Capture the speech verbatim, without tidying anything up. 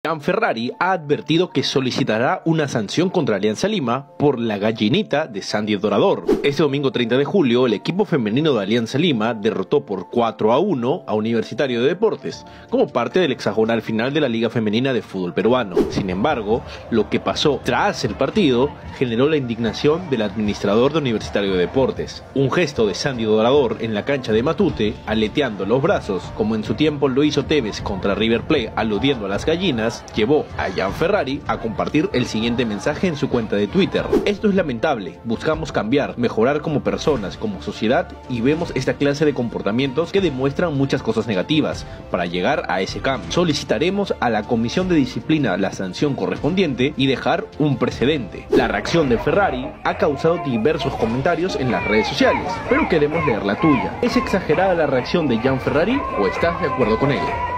Gianferrari ha advertido que solicitará una sanción contra Alianza Lima por la gallinita de Sandy Dorador. Este domingo treinta de julio, el equipo femenino de Alianza Lima derrotó por cuatro a uno a Universitario de Deportes, como parte del hexagonal final de la Liga Femenina de Fútbol Peruano. Sin embargo, lo que pasó tras el partido generó la indignación del administrador de Universitario de Deportes. Un gesto de Sandy Dorador en la cancha de Matute, aleteando los brazos, como en su tiempo lo hizo Tevez contra River Plate aludiendo a las gallinas, llevó a Gianferrari a compartir el siguiente mensaje en su cuenta de Twitter: esto es lamentable, buscamos cambiar, mejorar como personas, como sociedad, y vemos esta clase de comportamientos que demuestran muchas cosas negativas. Para llegar a ese cambio, solicitaremos a la Comisión de Disciplina la sanción correspondiente y dejar un precedente. La reacción de Ferrari ha causado diversos comentarios en las redes sociales, pero queremos leer la tuya. ¿Es exagerada la reacción de Gianferrari o estás de acuerdo con ella?